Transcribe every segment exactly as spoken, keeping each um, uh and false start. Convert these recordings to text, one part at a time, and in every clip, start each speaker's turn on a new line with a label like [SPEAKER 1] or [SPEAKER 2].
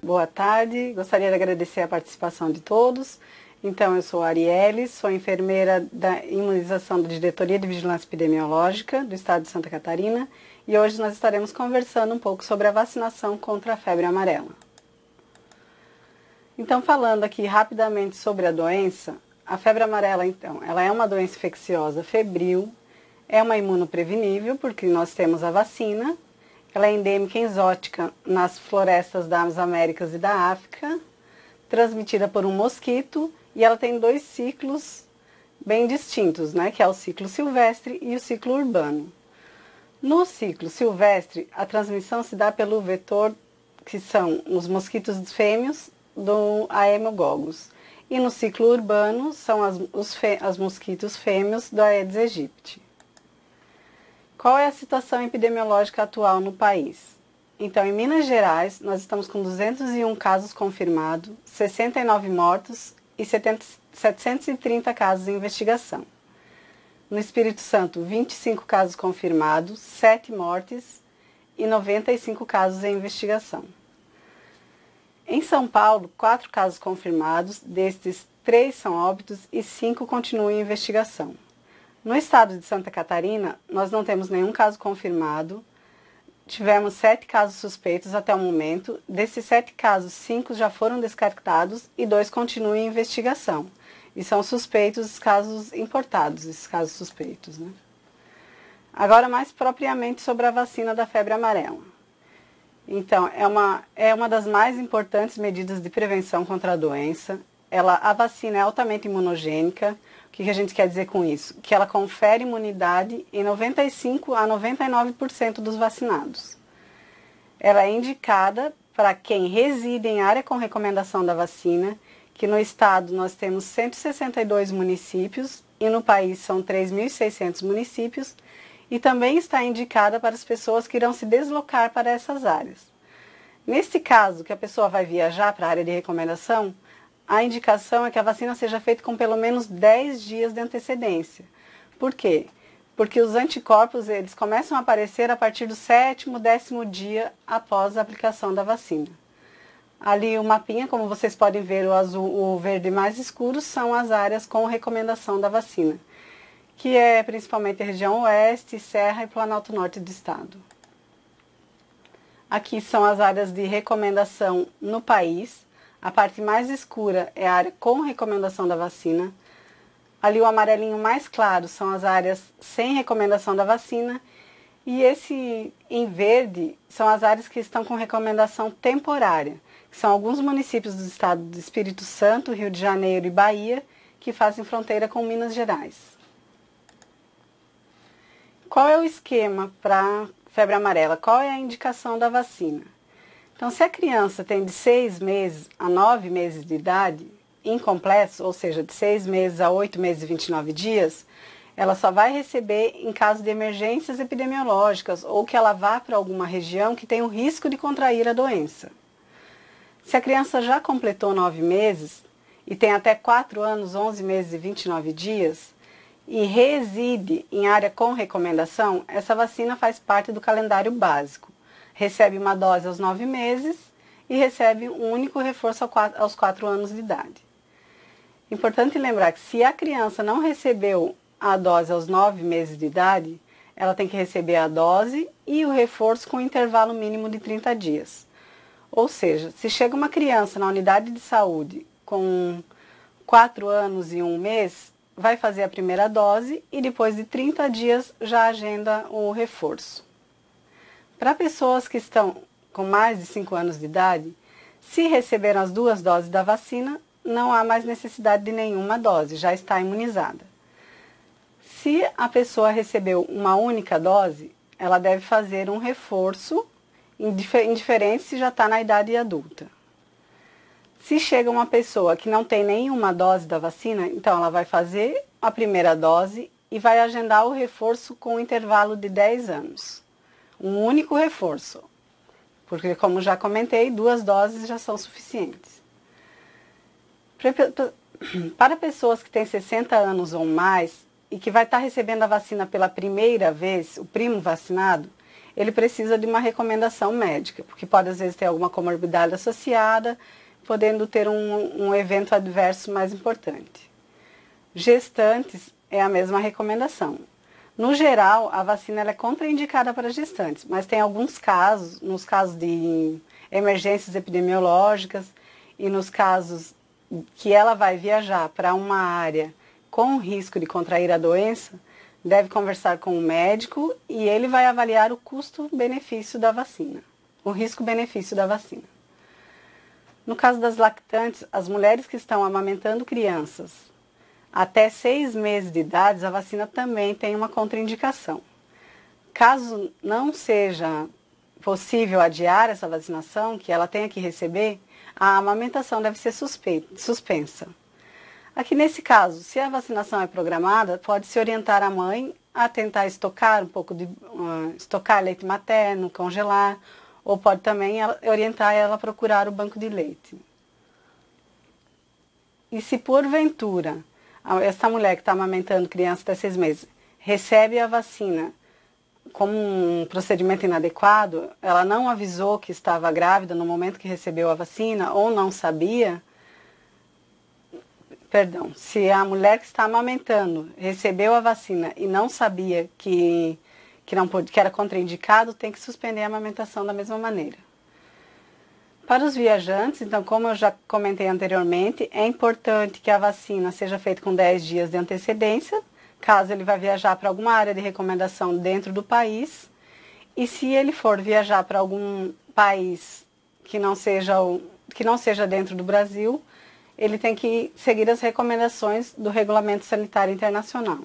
[SPEAKER 1] boa tarde. Gostaria de agradecer a participação de todos. Então, eu sou a Arielle, sou enfermeira da imunização da Diretoria de Vigilância Epidemiológica do Estado de Santa Catarina e hoje nós estaremos conversando um pouco sobre a vacinação contra a febre amarela. Então, falando aqui rapidamente sobre a doença, a febre amarela, então, ela é uma doença infecciosa febril, é uma imunoprevenível porque nós temos a vacina, ela é endêmica e exótica nas florestas das Américas e da África, transmitida por um mosquito, e ela tem dois ciclos bem distintos, né, que é o ciclo silvestre e o ciclo urbano. No ciclo silvestre, a transmissão se dá pelo vetor, que são os mosquitos fêmeos do Haemococcus. E no ciclo urbano, são as, os fe, as mosquitos fêmeos do Aedes aegypti. Qual é a situação epidemiológica atual no país? Então, em Minas Gerais, nós estamos com duzentos e um casos confirmados, sessenta e nove mortos e setecentos e trinta casos em investigação. No Espírito Santo, vinte e cinco casos confirmados, sete mortes e noventa e cinco casos em investigação. Em São Paulo, quatro casos confirmados, destes três são óbitos e cinco continuam em investigação. No estado de Santa Catarina, nós não temos nenhum caso confirmado. Tivemos sete casos suspeitos até o momento. Desses sete casos, cinco já foram descartados e dois continuam em investigação. E são suspeitos os casos importados, esses casos suspeitos, né? Agora, mais propriamente sobre a vacina da febre amarela. Então, é uma, é uma das mais importantes medidas de prevenção contra a doença. Ela, a vacina é altamente imunogênica. O que a gente quer dizer com isso? Que ela confere imunidade em noventa e cinco a noventa e nove por cento dos vacinados. Ela é indicada para quem reside em área com recomendação da vacina, que no estado nós temos cento e sessenta e dois municípios e no país são três mil e seiscentos municípios, e também está indicada para as pessoas que irão se deslocar para essas áreas. Nesse caso, que a pessoa vai viajar para a área de recomendação, a indicação é que a vacina seja feita com pelo menos dez dias de antecedência. Por quê? Porque os anticorpos eles começam a aparecer a partir do sétimo, décimo dia após a aplicação da vacina. Ali o mapinha, como vocês podem ver, o azul, o verde mais escuro são as áreas com recomendação da vacina, que é principalmente a região oeste, Serra e Planalto Norte do estado. Aqui são as áreas de recomendação no país. A parte mais escura é a área com recomendação da vacina. Ali o amarelinho mais claro são as áreas sem recomendação da vacina. E esse em verde são as áreas que estão com recomendação temporária, que são alguns municípios do estado do Espírito Santo, Rio de Janeiro e Bahia, que fazem fronteira com Minas Gerais. Qual é o esquema para febre amarela? Qual é a indicação da vacina? Então, se a criança tem de seis meses a nove meses de idade, incompletos, ou seja, de seis meses a oito meses e vinte e nove dias, ela só vai receber em caso de emergências epidemiológicas ou que ela vá para alguma região que tem o risco de contrair a doença. Se a criança já completou nove meses e tem até quatro anos, onze meses e vinte e nove dias e reside em área com recomendação, essa vacina faz parte do calendário básico. Recebe uma dose aos nove meses e recebe um único reforço aos quatro anos de idade. Importante lembrar que se a criança não recebeu a dose aos nove meses de idade, ela tem que receber a dose e o reforço com intervalo mínimo de trinta dias. Ou seja, se chega uma criança na unidade de saúde com quatro anos e um mês, vai fazer a primeira dose e depois de trinta dias já agenda o reforço. Para pessoas que estão com mais de cinco anos de idade, se receberam as duas doses da vacina, não há mais necessidade de nenhuma dose, já está imunizada. Se a pessoa recebeu uma única dose, ela deve fazer um reforço, indiferente se já está na idade adulta. Se chega uma pessoa que não tem nenhuma dose da vacina, então ela vai fazer a primeira dose e vai agendar o reforço com um intervalo de dez anos. Um único reforço, porque, como já comentei, duas doses já são suficientes. Para pessoas que têm sessenta anos ou mais e que vai estar recebendo a vacina pela primeira vez, o primo vacinado, ele precisa de uma recomendação médica, porque pode às vezes ter alguma comorbidade associada, podendo ter um, um evento adverso mais importante. Gestantes é a mesma recomendação. No geral, a vacina ela é contraindicada para gestantes, mas tem alguns casos, nos casos de emergências epidemiológicas e nos casos que ela vai viajar para uma área com risco de contrair a doença, deve conversar com o médico e ele vai avaliar o custo-benefício da vacina, o risco-benefício da vacina. No caso das lactantes, as mulheres que estão amamentando crianças até seis meses de idade, a vacina também tem uma contraindicação. Caso não seja possível adiar essa vacinação, que ela tenha que receber, a amamentação deve ser suspeita, suspensa. Aqui nesse caso, se a vacinação é programada, pode-se orientar a mãe a tentar estocar um pouco de uh, estocar leite materno, congelar, ou pode também ela, orientar ela a procurar o banco de leite. E se porventura essa mulher que está amamentando criança até seis meses recebe a vacina como um procedimento inadequado, ela não avisou que estava grávida no momento que recebeu a vacina ou não sabia, perdão, se a mulher que está amamentando recebeu a vacina e não sabia que, que, não pode, que era contraindicado, tem que suspender a amamentação da mesma maneira. Para os viajantes, então, como eu já comentei anteriormente, é importante que a vacina seja feita com dez dias de antecedência, caso ele vá viajar para alguma área de recomendação dentro do país, e se ele for viajar para algum país que não seja, o, que não seja dentro do Brasil, ele tem que seguir as recomendações do Regulamento Sanitário Internacional.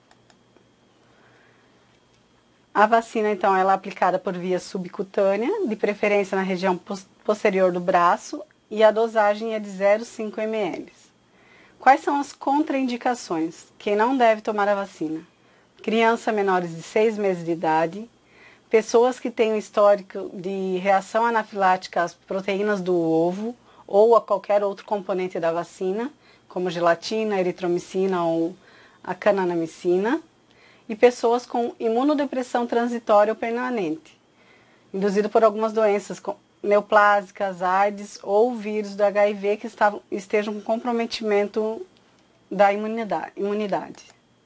[SPEAKER 1] A vacina, então, ela é aplicada por via subcutânea, de preferência na região posterior do braço, e a dosagem é de zero vírgula cinco mililitros. Quais são as contraindicações? Quem não deve tomar a vacina? Crianças menores de seis meses de idade, pessoas que têm um histórico de reação anafilática às proteínas do ovo ou a qualquer outro componente da vacina, como gelatina, eritromicina ou a canamicina, e pessoas com imunodepressão transitória ou permanente, induzido por algumas doenças neoplásicas, AIDS ou vírus do H I V que estavam, estejam com comprometimento da imunidade, imunidade.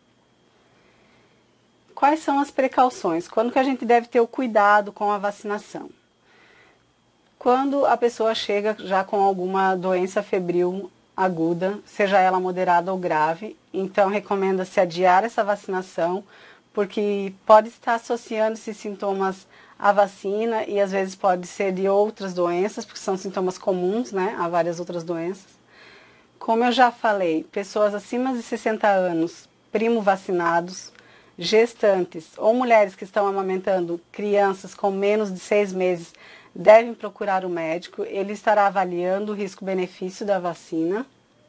[SPEAKER 1] Quais são as precauções? Quando que a gente deve ter o cuidado com a vacinação? Quando a pessoa chega já com alguma doença febril aguda, seja ela moderada ou grave, então recomenda-se adiar essa vacinação, porque pode estar associando esses sintomas à vacina e às vezes pode ser de outras doenças, porque são sintomas comuns, né, a várias outras doenças. Como eu já falei, pessoas acima de sessenta anos, primo vacinados, gestantes ou mulheres que estão amamentando crianças com menos de seis meses devem procurar o médico, ele estará avaliando o risco-benefício da vacina.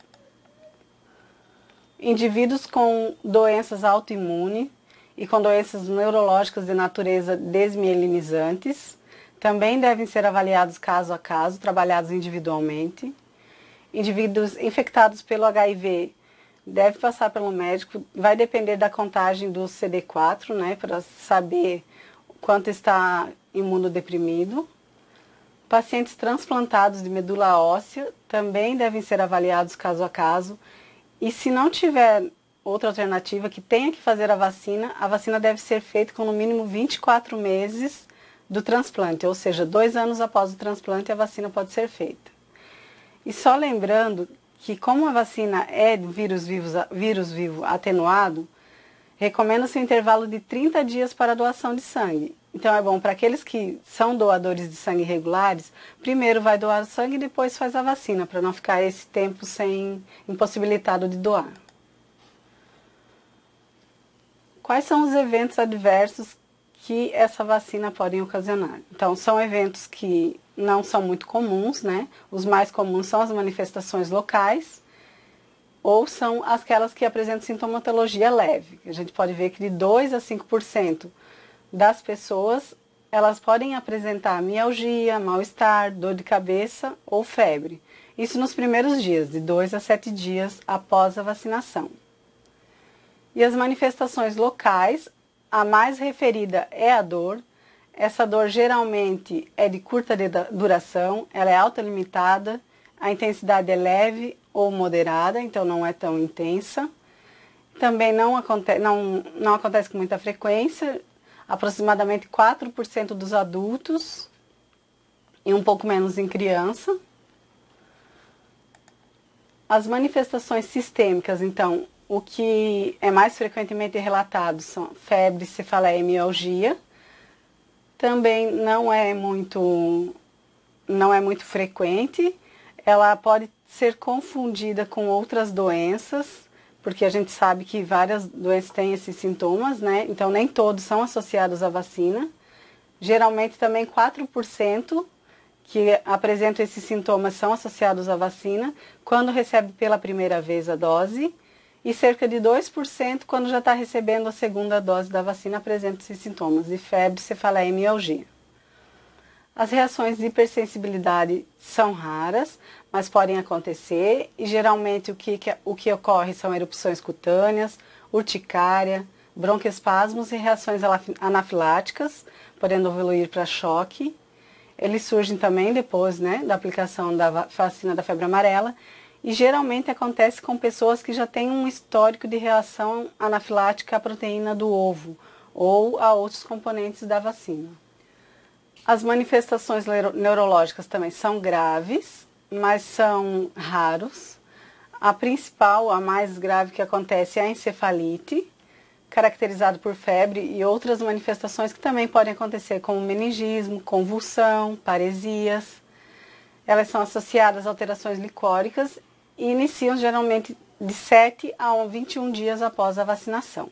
[SPEAKER 1] Indivíduos com doenças autoimunes e com doenças neurológicas de natureza desmielinizantes também devem ser avaliados caso a caso, trabalhados individualmente. Indivíduos infectados pelo H I V devem passar pelo médico, vai depender da contagem do C D quatro, né, para saber quanto está imunodeprimido. Pacientes transplantados de medula óssea também devem ser avaliados caso a caso. E se não tiver outra alternativa que tenha que fazer a vacina, a vacina deve ser feita com no mínimo vinte e quatro meses do transplante, ou seja, dois anos após o transplante a vacina pode ser feita. E só lembrando que como a vacina é de vírus vivo, vírus vivo atenuado, recomenda-se um intervalo de trinta dias para a doação de sangue. Então é bom para aqueles que são doadores de sangue regulares, primeiro vai doar o sangue e depois faz a vacina, para não ficar esse tempo sem impossibilitado de doar. Quais são os eventos adversos que essa vacina pode ocasionar? Então são eventos que não são muito comuns, né? Os mais comuns são as manifestações locais, ou são aquelas que apresentam sintomatologia leve. A gente pode ver que de dois a cinco por cento das pessoas, elas podem apresentar mialgia, mal-estar, dor de cabeça ou febre. Isso nos primeiros dias, de dois a sete dias após a vacinação. E as manifestações locais, a mais referida é a dor. Essa dor geralmente é de curta duração, ela é autolimitada, a intensidade é leve ou moderada, então não é tão intensa. Também não, aconte não, não acontece com muita frequência, aproximadamente quatro por cento dos adultos e um pouco menos em criança. As manifestações sistêmicas, então, o que é mais frequentemente relatado são febre, cefaleia e mialgia. Também não é muito, não é muito frequente. Ela pode ser confundida com outras doenças, porque a gente sabe que várias doenças têm esses sintomas, né? Então, nem todos são associados à vacina. Geralmente, também quatro por cento que apresentam esses sintomas são associados à vacina quando recebe pela primeira vez a dose, e cerca de dois por cento quando já está recebendo a segunda dose da vacina apresentam esses sintomas de febre, cefaleia e mialgia. As reações de hipersensibilidade são raras, mas podem acontecer, e geralmente o que, o que ocorre são erupções cutâneas, urticária, broncoespasmos e reações anafiláticas, podendo evoluir para choque. Eles surgem também depois, né, da aplicação da vacina da febre amarela, e geralmente acontece com pessoas que já têm um histórico de reação anafilática à proteína do ovo ou a outros componentes da vacina. As manifestações neurológicas também são graves, mas são raros. A principal, a mais grave que acontece é a encefalite, caracterizada por febre e outras manifestações que também podem acontecer, como meningismo, convulsão, paresias. Elas são associadas a alterações licóricas e iniciam geralmente de sete a vinte e um dias após a vacinação.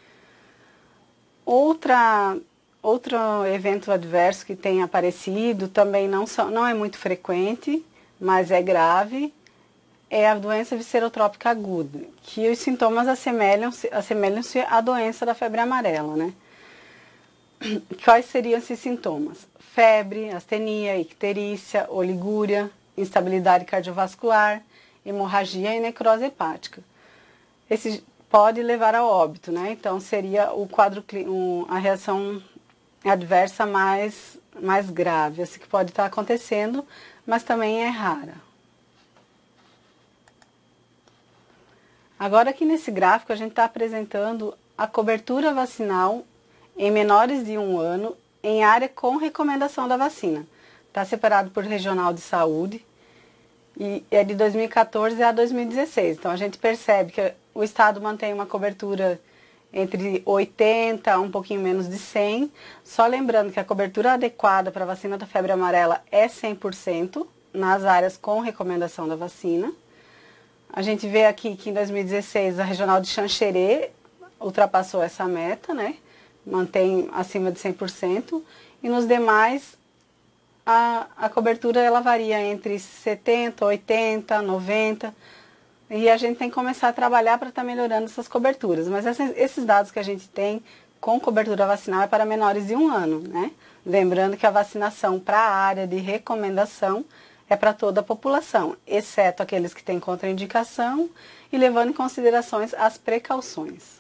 [SPEAKER 1] Outra, outro evento adverso que tem aparecido, também não, são, não é muito frequente, mas é grave, é a doença viscerotrópica aguda, que os sintomas assemelham-se assemelham-se à doença da febre amarela, né? Quais seriam esses sintomas? Febre, astenia, icterícia, oligúria, instabilidade cardiovascular, hemorragia e necrose hepática. Esse pode levar ao óbito, né? Então seria o quadro, a reação adversa mais, mais grave, essa que pode estar acontecendo, mas também é rara. Agora aqui nesse gráfico a gente está apresentando a cobertura vacinal em menores de um ano em área com recomendação da vacina. Está separado por regional de saúde e é de dois mil e quatorze a dois mil e dezesseis. Então a gente percebe que o estado mantém uma cobertura entre oitenta a um pouquinho menos de cem. Só lembrando que a cobertura adequada para a vacina da febre amarela é cem por cento nas áreas com recomendação da vacina. A gente vê aqui que em dois mil e dezesseis a regional de Xanxerê ultrapassou essa meta, né? Mantém acima de cem por cento. E nos demais, a, a cobertura ela varia entre setenta, oitenta, noventa. E a gente tem que começar a trabalhar para estar melhorando essas coberturas. Mas essa, esses dados que a gente tem com cobertura vacinal é para menores de um ano, né? Lembrando que a vacinação para a área de recomendação é para toda a população, exceto aqueles que têm contraindicação e levando em considerações as precauções.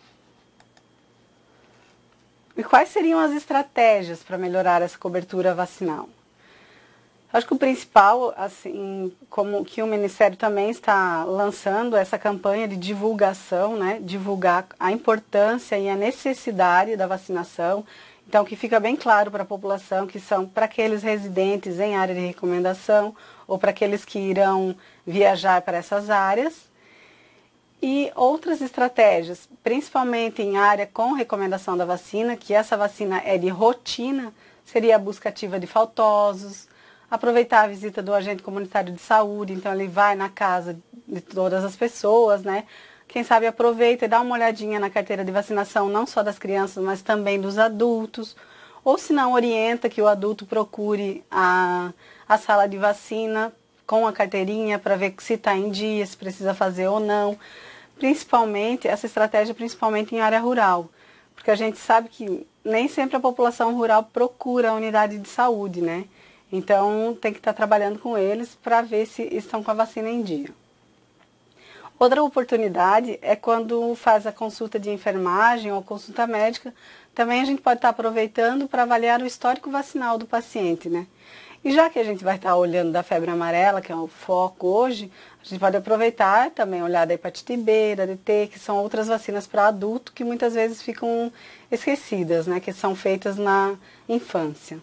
[SPEAKER 1] E quais seriam as estratégias para melhorar essa cobertura vacinal? Acho que o principal, assim, como que o Ministério também está lançando essa campanha de divulgação, né? Divulgar a importância e a necessidade da vacinação. Então, que fica bem claro para a população que são para aqueles residentes em área de recomendação ou para aqueles que irão viajar para essas áreas. E outras estratégias, principalmente em área com recomendação da vacina, que essa vacina é de rotina, seria a busca ativa de faltosos, aproveitar a visita do agente comunitário de saúde, então ele vai na casa de todas as pessoas, né? Quem sabe aproveita e dá uma olhadinha na carteira de vacinação, não só das crianças, mas também dos adultos. Ou se não, orienta que o adulto procure a, a sala de vacina com a carteirinha para ver se está em dia, se precisa fazer ou não. Principalmente, essa estratégia principalmente em área rural. Porque a gente sabe que nem sempre a população rural procura a unidade de saúde, né? Então, tem que estar trabalhando com eles para ver se estão com a vacina em dia. Outra oportunidade é quando faz a consulta de enfermagem ou consulta médica, também a gente pode estar aproveitando para avaliar o histórico vacinal do paciente, né? E já que a gente vai estar olhando da febre amarela, que é o foco hoje, a gente pode aproveitar também olhar da hepatite B, da D T, que são outras vacinas para adulto que muitas vezes ficam esquecidas, né? Que são feitas na infância.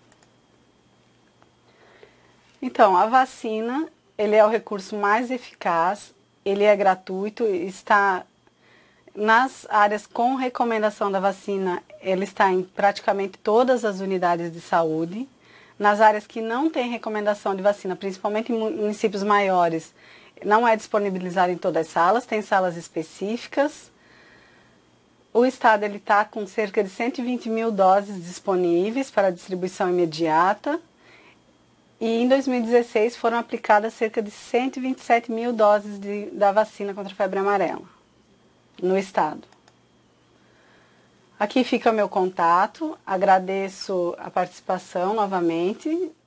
[SPEAKER 1] Então, a vacina, ele é o recurso mais eficaz, ele é gratuito, está nas áreas com recomendação da vacina, ele está em praticamente todas as unidades de saúde. Nas áreas que não tem recomendação de vacina, principalmente em municípios maiores, não é disponibilizado em todas as salas, tem salas específicas. O estado está com cerca de cento e vinte mil doses disponíveis para distribuição imediata. E em dois mil e dezesseis foram aplicadas cerca de cento e vinte e sete mil doses de, da vacina contra a febre amarela no estado. Aqui fica meu contato, agradeço a participação novamente